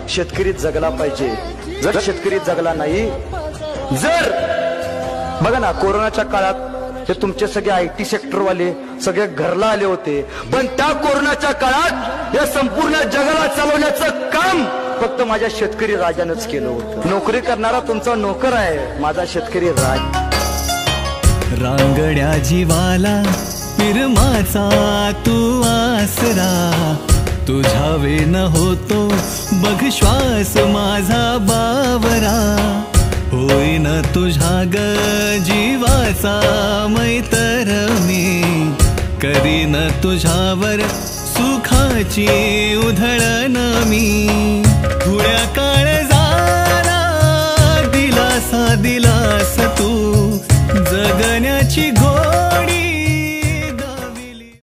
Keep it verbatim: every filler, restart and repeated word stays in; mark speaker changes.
Speaker 1: शेतकरी जगला पाहिजे. जर शेतकरी जगला नाही, जर बघा ना कोरोनाच्या काळात हे तुमचे सगळे आय टी सेक्टरवाले सगळे घरला आले होते, पण त्या कोरोनाच्या काळात या संपूर्ण जगाला चालवण्याचं काम फक्त माझ्या शेतकरी राजानंच केलं होतं. नोकरी करणारा तुमचा नोकर आहे, माझा शेतकरी राज.
Speaker 2: रांगड्या जीवाला पिरमाचा तू आसरा, तुझ्या वेन होतो बघ श्वास माझा बावरा. होईन तुझ्या ग जीवाचा मैतर मी, करीन तुझ्यावर सुखाची उधळण मी. थोड्या काळ झाला दिलासा दिलास तू, जगण्याची घो